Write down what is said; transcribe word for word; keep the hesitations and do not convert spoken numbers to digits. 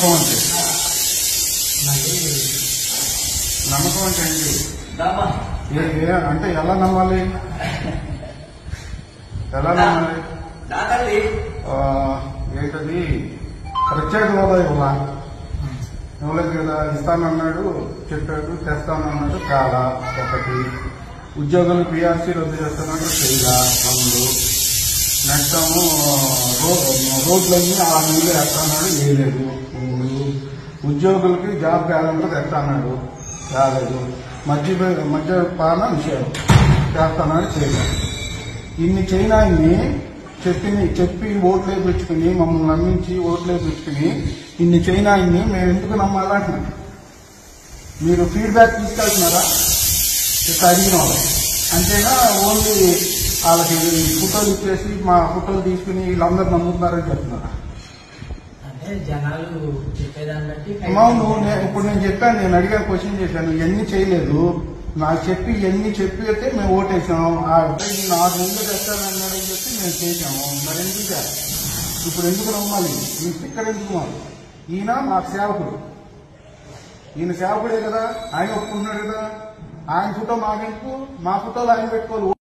నమ్మకం అంటే నమ్మకం అంటే ఏంటి అంటే ఎలా నమ్మాలి ఎలా నమ్మాలి ఏంటది ప్రత్యేక హోదా ఇవ్వాలా ఇవ్వలేదు కదా ఇస్తానన్నాడు చెప్పాడు తెస్తానన్నాడు కాదా ఒకటి ఉద్యోగులు పీఆర్సీ రద్దు చేస్తున్నాడు చేయగా రెండు నెక్స్ట్ ఏమో రోడ్లన్నీ ఆ నీళ్ళు వేస్తాన్నాడు వేయలేదు మూడు ఉద్యోగులకి జాబ్ క్యాలెండర్ తెస్తాన్నాడు రాలేదు మధ్య మద్యపాన నిషేధం చేస్తానని చేయలేదు ఇన్ని చైనాన్ని చెప్పి చెప్పి ఓట్లు వేయించుకుని మమ్మల్ని నమ్మించి ఓట్లు వేయించుకుని ఇన్ని చైనాన్ని మేము ఎందుకు నమ్మాలంటున్నాం మీరు ఫీడ్బ్యాక్ తీసుకెళ్తున్నారా ఇట్లా అడిగిన వాళ్ళు అంతేనా ఓన్లీ వాళ్ళకి ఫోటోలు ఇచ్చేసి మా ఫోటోలు తీసుకుని వీళ్ళందరూ నమ్ముతున్నారని చెప్తున్నారా జనాలు చెప్పేదాన్ని బట్టి అవును ఇప్పుడు నేను చెప్పాను నేను అడిగా క్వశ్చన్ చేశాను ఇవన్నీ చేయలేదు నాకు చెప్పి ఇవన్నీ చెప్పి అయితే మేము ఓటేసాము ఈయన ఆరు నెలలు తెస్తానన్నాడని చెప్పి మేము చేసాము మరి ఎందుకు ఇప్పుడు ఎందుకు నమ్మాలి ఈ ఇక్కడ ఎందుకు మాకు ఈయన మా సేవకుడు ఈయన సేవకుడే కదా ఆయన ఒప్పుకుంటున్నాడు కదా ఆయన ఫోటో మాకెందుకు మా ఫోటోలు ఆయన పెట్టుకోవాలి